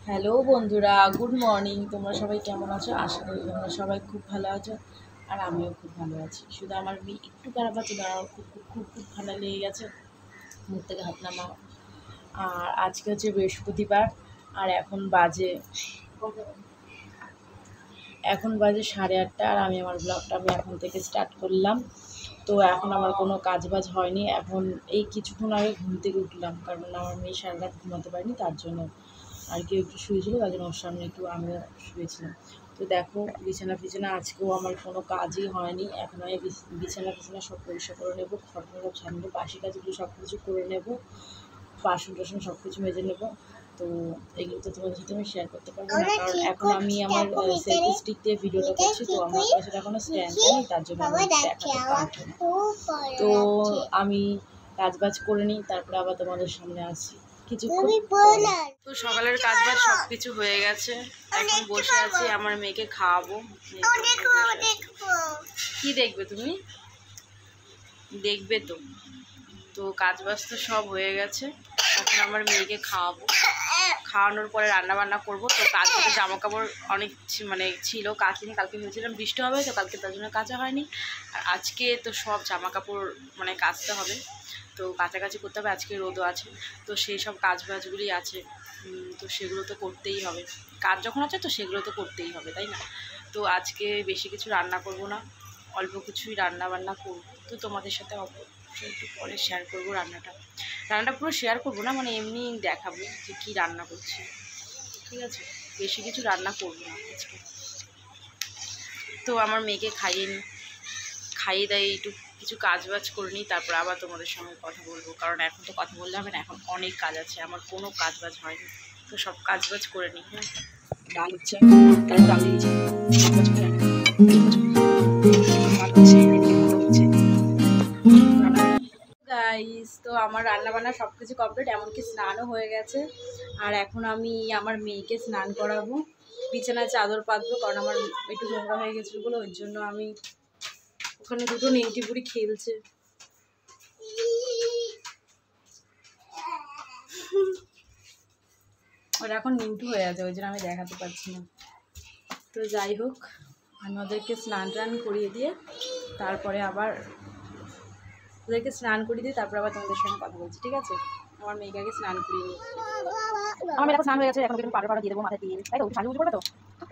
Hello বন্ধুরা, good morning. তোমরা সবাই কেমন আছো? আশা করি তোমরা সবাই খুব ভালো আছো, আর আমিও খুব ভালো আছি। শুধু আমার মেয়ে একটু খারাপ আছে, দাঁড়াও, খুব খুব খুব খুব ঠান্ডা লেগে গেছে, মুখ থেকে হাত নামাও। আর আজকে হচ্ছে বৃহস্পতিবার, আর এখন বাজে 8:30, আর আমি আমার ব্লগটা এখন থেকে স্টার্ট করলাম। তো এখন আমার কোনো কাজবাজ হয়নি। এখন এই কিছুক্ষণ আগে ঘুম থেকে উঠলাম, কারণ আমার মেয়ে সারা রাত ঘুমাতে পারিনি, তার জন্য আর কেউ একটু শুয়েছিল, তার জন্য ওর সামনে একটু আমরা শুয়েছিলাম। তো দেখো, বিছানা আজকেও আমার কোনো কাজই হয়নি। এখন আমি বিছানা সব পরিষ্কার করে নেবো, ঘর সব ঝাড় নেবো, বাসি কাজগুলো সব কিছু করে নেবো, বাসন টাসন সব কিছু মেজে নেবো। তো এগুলো তো তোমাদের সাথে আমি শেয়ার করতে পারবো না, কারণ এখন আমি আমার সেলফি স্টিক দিয়ে ভিডিওটা করছি। তো আমার কাছে এখনো স্ট্যান্ডটা নেই, তার জন্য আমি দেখাতে পারবো না। তো আমি কাজবাজ করে নিই, তারপরে আবার তোমাদের সামনে আসি কিছুক্ষণ পরে। তো সকালের কাজবাজ সব কিছু হয়ে গেছে, এখন বসে আছি আমার মেয়েকে খাওয়াবো। কি দেখবে তুমি? দেখবে তো। তো কাজবাজ তো সব হয়ে গেছে, এখন আমার মেয়েকে খাওয়াবো। খাওয়ানোর পরে রান্না বান্না করবো। তো কালকে তো জামা কাপড় অনেক ছিল, কাচিনি। কালকে ভেবেছিলাম বৃষ্টি হবে, তো কালকে তার জন্য কাচা হয়নি। আর আজকে তো সব জামা কাপড় কাচতে হবে, তো কাছাকাছি করতে হবে। আজকে রোদও আছে, তো সেই সব কাজবাজগুলি আছে। তো সেগুলো তো করতেই হবে, কাজ যখন আছে তো সেগুলো তো করতেই হবে, তাই না? তো আজকে বেশি কিছু রান্না করব না, অল্প কিছুই রান্না বান্না করবো। তো তোমাদের সাথে অবশ্যই একটু পরে শেয়ার করবো রান্নাটা পুরো শেয়ার করবো না, এমনি দেখাবো যে কী রান্না করছি, ঠিক আছে? বেশি কিছু রান্না করবো না আজকে। তো আমার মেয়েকে খাইয়ে দাইয়ে একটু কিছু কাজবাজ করে নিই, তারপর আবার তোমাদের সঙ্গে কথা বলবো। কারণ এখন তো কথা বললে হবে না, এখন অনেক কাজ আছে, আমার কোনো কাজবাজ হয়নি। তো সব কাজবাজ করে নিই। হ্যাঁ, ডাল হচ্ছে, ডাল দিয়েছি, গাইস। তো আমার রান্নাবান্না সব কিছু কমপ্লিট, এমনকি স্নানও হয়ে গেছে। আর এখন আমি আমার মেয়েকে স্নান করাবো, বিছানায় চাদর পাতবো, কারণ আমার একটু নোংরা হয়ে গেছিলো বলে, ওই জন্য আমি ওখানে দুটো নেংটি বুড়ি খেলছে। ওরা এখন নিউটু হয়ে আছে, ওই জন্য আমি দেখাতে পারছি না। তো যাই হোক, আমি ওদেরকে স্নান টান করিয়ে দিয়ে তারপরে আবার তোমাদের সঙ্গে কথা বলছি, ঠিক আছে? আমার মেয়েকে আগে স্নান করিয়ে নিই। আমার মেয়েটা স্নান হয়ে গেছে, এখন একটু পাউডার দিয়ে দেবো মাথায় দিয়ে, তাই তো? সাজু গুজু করবে তো?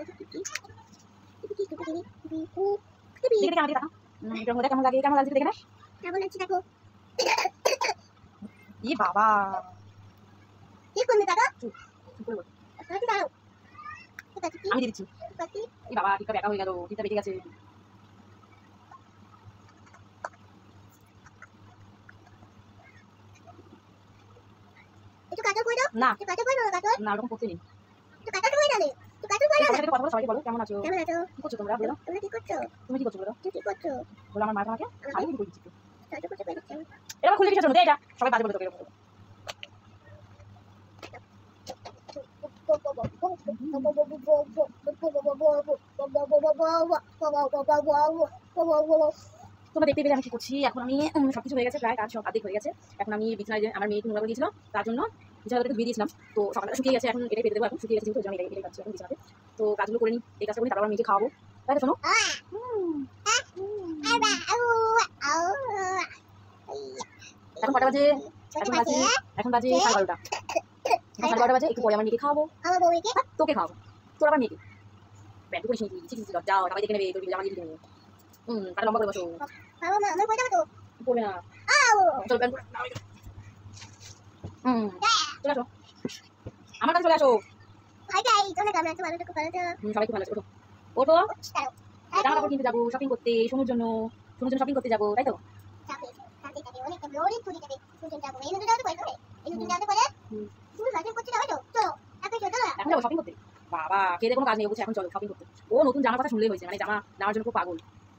দেখে দেখা এটার মধ্যে কেমন লাগছে দেখে না? কেমন লাগছে দেখো। ই বাবা, কি করবে দাদা? চুপ করে বল। আমি দিয়ে দিচ্ছি। এই বাবা, টিপটা বেঁকা হয়ে গেল, টিপটা বেঁকে গেছে। না, না, ওরকম করতে নেই। কথা বলো, সবাইকে বলো কেমন আছো, কি করছো তোমরা? বলো তুমি কি করছো, বলো আমার মা তোমাকে আগে কি করছি। এটা খুলে কিছু জন্য দে, এটা সবাই বাজে বলে তোকে এরকম। তোমরা দেখতে পেলে আমি কি করছি। এখন আমি সবকিছু হয়ে গেছে, প্রায় কাজ সব আর্ধেক হয়ে গেছে। এখন আমি বিছানায় আমার মেয়ে নোংরা করে দিয়েছিল, তার জন্য বিছানাটা ধুয়ে দিয়েছিলাম। তো সকালে শুকিয়ে গেছে, এখন এটাই পেতে দেবো। এখন শুকিয়ে গেছে যেহেতু, আমি এটাই পাচ্ছি এখন বিছানাতে। তো কাজগুলো করে নিই, এই কাজটা করি, তারপর মেয়েকে খাওয়াবো, তাই তো? শোনো, এখন কটা বাজে? এখন বাজে 12:30। এখন 12:30 বাজে, একটু পরে আমার মেয়েকে খাওয়াবো। তোকে খাওয়াবো, তোর আবার মেয়েকে। ব্যান্ড করিস নাকি? চিঠি যাও, সবাই দেখে নেবে, তোর জামা দিয়ে দিবে। কাটা লম্বা করে বসো, পড়বে না। চল ব্যান্ড করে চলে আসো, আমার কাছে চলে আসো। সবাই খুব ভালো আছে। ওঠো, জামা কাপড় কিনতে যাবো, শপিং করতে, সোনুর জন্য শপিং করতে যাবো, তাই তো? এখন যাবো শপিং করতে। বাবা, খেয়ে কোনো কাজ নেই, বলছে এখন চলো শপিং করতে। ও নতুন জামার কথা শুনলেই হয়েছে, জামা নেওয়ার জন্য খুব পাগল।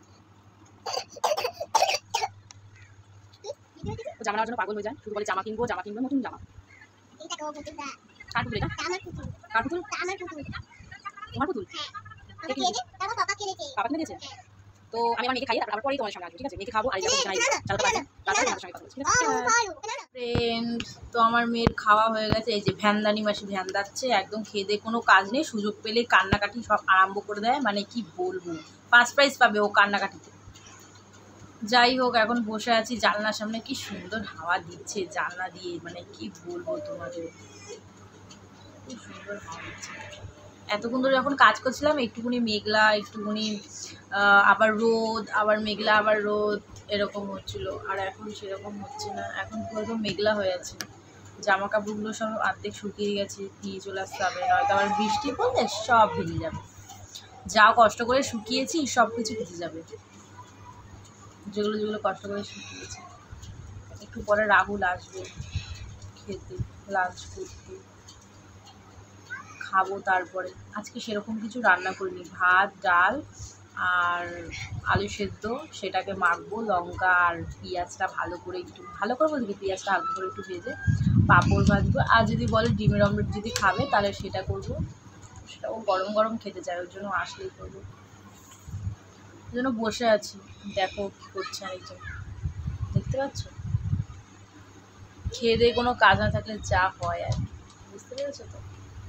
জামা নেওয়ার জন্য পাগল হয়ে যায়, শুধু বলে জামা কিনবো, নতুন জামা। কার পুতুল এটা? কার পুতুল? তোমার পুতুল? বাবা কিনে দিয়েছে। তো আমি আমার মেয়েকে খাইয়ে তারপরে তোমার সামনে আসবো, ঠিক আছে? মেয়েকে খাবো, আর এই যাবো বিছানায়, চাদরটা বাজে, তারপরে তোমাদের সঙ্গে কথা বলছি, ঠিক আছে? ফ্রেন্ড, তো আমার মেয়ের খাওয়া হয়ে গেছে। এই যে ভ্যানদানি মাসি ভ্যান দাচ্ছে, একদম খেয়ে দিয়ে কোনো কাজ নেই, সুযোগ পেলেই কান্নাকাটি সব আরম্ভ করে দেয়। মানে কি বলবো, ফার্স্ট প্রাইজ পাবে ও কান্নাকাটিতে। যাই হোক, এখন বসে আছি জানলার সামনে, কি সুন্দর হাওয়া দিচ্ছে জানলা দিয়ে, মানে কি বলবো তোমাদের, খুব সুন্দর হাওয়া দিচ্ছে। এতক্ষণ ধরে যখন কাজ করছিলাম একটুখানি মেঘলা, একটুখানি আবার রোদ, আবার মেঘলা, আবার রোদ, এরকম হচ্ছিল। আর এখন সেরকম হচ্ছে না, এখন পুরো মেঘলা হয়ে আছে। জামা কাপড়গুলো সব অর্ধেক শুকিয়ে গেছে, দিয়ে চলে আসতে হবে, নয়তো আবার বৃষ্টি পড়লে সব ভিজে যাবে। যা কষ্ট করে শুকিয়েছি সব কিছু ভিজে যাবে, যেগুলো যেগুলো কষ্ট করে শুকিয়েছি। একটু পরে রাহুল আসবে খেতে, লাঞ্চ করতে, খাবো। তারপরে আজকে সেরকম কিছু রান্না করিনি, ভাত ডাল আর আলু সেদ্ধ, সেটাকে মাখবো। লঙ্কা আর পেঁয়াজটা ভালো করে বলতে কি পেঁয়াজটা হালকা করে একটু ভেজে পাঁপড় ভাজবো। আর যদি বলে ডিমের অমলেট যদি খাবে তাহলে সেটা করবো, সেটাও গরম গরম খেতে চাই, ওর জন্য আসলেই করবো। ওই জন্য বসে আছি, দেখো কী করছে আরেকজন, দেখতে পাচ্ছ? খেয়ে দিয়ে কোনো কাজ না থাকলে যা হয় আর কি, বুঝতে পেরেছো তো?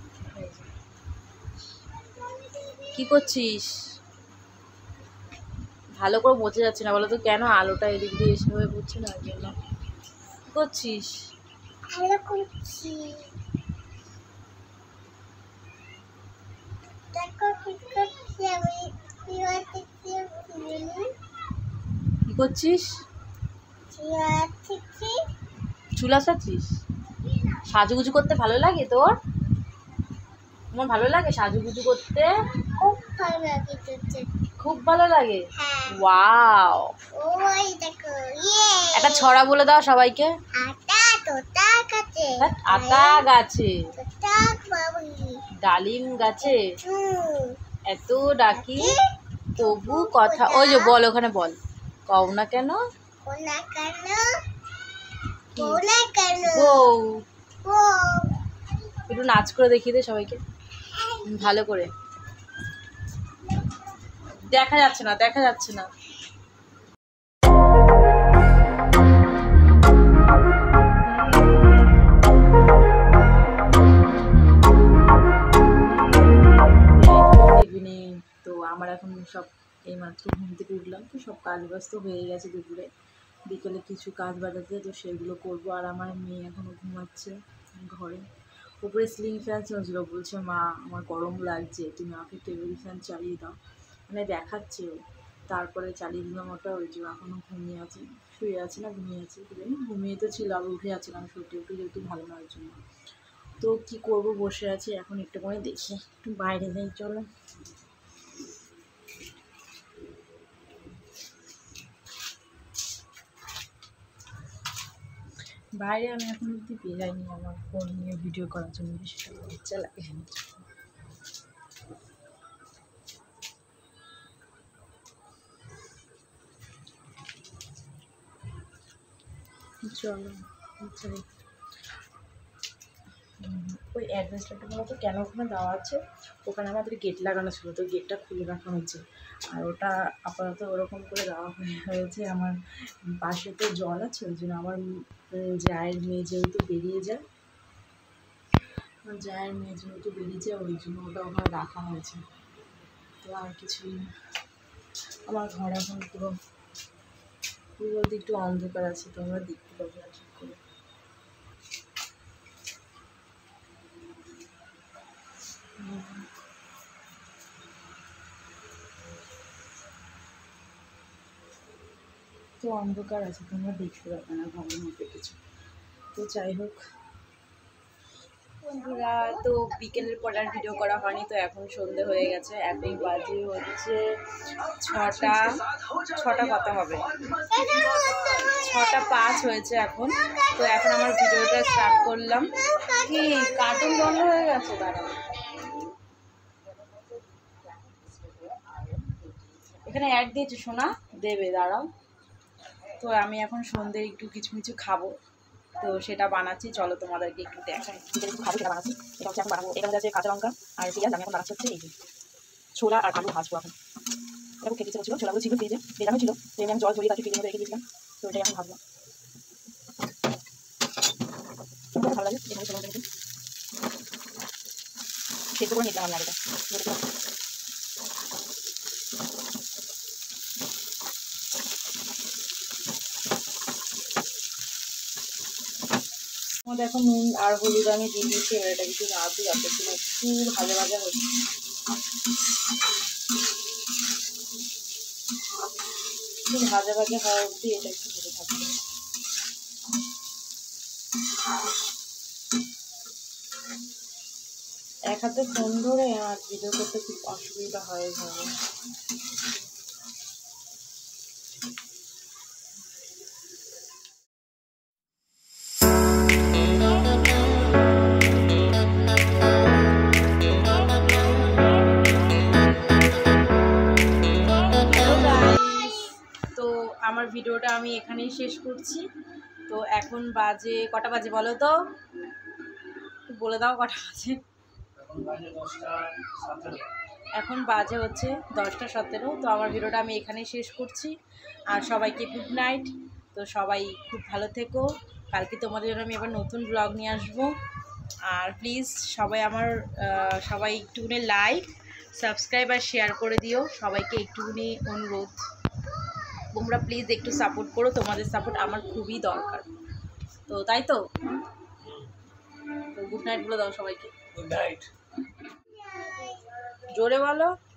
কি করছিস? ভালো করে বোঝা যাচ্ছে না, বলো তো কেন? আলোটা এদিক দিয়ে এসে হয়ে পড়ছে না, জন্য। কি করছিস? ভালো করছি। দেখো কি করছি আমি, কি করছিস? চুল আসাচ্ছিস? সাজুগুজু করতে ভালো লাগে তোর? তোমার ভালো লাগে সাজুগুজু করতে? খুব ভালো লাগে। খুব ভালো লাগে? হ্যাঁ। ওয়াও, ওই দেখো, একটা ছড়া বলে দাও সবাইকে। আটা তোতা গাছে, আতা গাছে, তোতা বাবুই, ডালিম গাছে, এত ডাকি তবু কথা। কথা ওই যে বল, ওখানে বল, কও না কেন? কোনা কেন, কোনা কেন, বউ। বউ। একটু নাচ করে দেখিয়ে দে সবাইকে ভালো করে। দেখা যাচ্ছে না, দেখা যাচ্ছে না। তো আমার এখন সব এইমাত্র ঘুম থেকে উঠলাম, তো সব কাজ ব্যস্ত হয়ে গেছে। দুপুরে বিকেলে কিছু কাজ বাজাতে, তো সেগুলো করবো। আর আমার মেয়ে এখনও ঘুমাচ্ছে ঘরে, উপরে সিলিং ফ্যান চলছিল, বলছে মা আমার গরম লাগছে, তুমি আমাকে টেবিল ফ্যান চালিয়ে দাও, মানে দেখাচ্ছে। তারপরে চালিয়ে দিলাম ওটা, ওই যে এখনও ঘুমিয়ে আছে, শুয়ে আছে না ঘুমিয়ে আছে, ঘুমিয়ে তো ছিল, আবার উঠে যাচ্ছিলাম সত্যি একটু, যেহেতু ভালো নয় জন্য। তো কি করব, বসে আছি এখন, একটু করে দেখি একটু বাইরে যাই, চলো। বাইরে আমি এখন অব্দি বেরাইনি আমার ফোন নিয়ে ভিডিও করার জন্য, বেশি ইচ্ছা লাগে। চলো ওই অ্যাড্রেসটা বলতো কেন ওখানে দেওয়া আছে, ওখানে আমাদের গেট লাগানো ছিল, তো গেটটা খুলে রাখা হয়েছে। আর ওটা আপাতত ওরকম করে দেওয়া হয়েছে। আমার পাশে তো জল আছে, ওই জন্য আমার জায়ের মেয়ে যেহেতু বেরিয়ে যায়, ওই জন্য ওটা ওখানে রাখা হয়েছে। তো আর কিছুই না, আমার ঘর এখন পুরো বলতে একটু অন্ধকার আছে, তো আমরা দেখতে পাবো না ঠিক করে। তো অন্ধকার আছে, তোমরা দেখতে পাবে না ঘরের মধ্যে কিছু। তো যাই হোক বন্ধুরা, তো বিকেলের পর আর ভিডিও করা হয়নি, তো এখন সন্ধে হয়ে গেছে, এখন বাজে হচ্ছে 6টা কত হবে, 6:05 হয়েছে এখন। তো এখন আমার ভিডিওটা স্টার্ট করলাম। কি কার্টুন বন্ধ হয়ে গেছে? দাঁড়াও, এখানে অ্যাড দিয়েছে শোনা, দেবে, দাঁড়াও। তো আমি এখন সন্ধ্যে একটু কিছু কিছু খাবো, তো সেটা বানাচ্ছি, চলো তোমাদেরকে একটু দেখাই। খাবো সেটা বানাচ্ছি, এটা হচ্ছে এখন বানাবো। এটা হচ্ছে কাঁচা লঙ্কা আর পেঁয়াজ, আমি এখন বানাচ্ছি হচ্ছে এই ছোলা আর আলু ভাজবো। এখন এরকম খেতে ছিল, ছোলাগুলো ছিল ফ্রিজে, ভেজানো ছিল, তো আমি জল ঝরিয়ে তাকে ফ্রিজের মধ্যে রেখে দিয়েছিলাম, তো এটাই এখন ভাজবো। ভালো লাগে এখানে সেদ্ধ করে নিলাম আমি আলুটা। আমাদের এখন নুন আর হলুদ আমি দিয়ে দিয়েছি, এবার এটা কিছু আলু যতক্ষণ একটু ভাজা ভাজা হচ্ছে, একটু ভাজা ভাজা হওয়া অবধি এটা একটু ভেজে থাকবে। এক হাতে ফোন ধরে আর ভিডিও করতে খুব অসুবিধা হয় এভাবে। তো আমার ভিডিওটা আমি এখানেই শেষ করছি। তো এখন বাজে কটা বাজে বলো তো, বলে দাও কটা বাজে। এখন বাজে হচ্ছে 10টা 17। তো আমার ভিডিওটা আমি এখানেই শেষ করছি। আর সবাইকে গুড নাইট। তো সবাই খুব ভালো থেকো। কালকে তোমাদের জন্য আমি এবার নতুন ব্লগ নিয়ে আসবো। আর প্লিজ সবাই আমার সবাই একটুখানি লাইক সাবস্ক্রাইব আর শেয়ার করে দিও। সবাইকে একটুখানি অনুরোধ, তোমরা প্লিজ একটু সাপোর্ট করো, তোমাদের সাপোর্ট আমার খুবই দরকার। তো তাই তো গুড নাইট বলে দাও সবাইকে। Good night. জোরে বলো।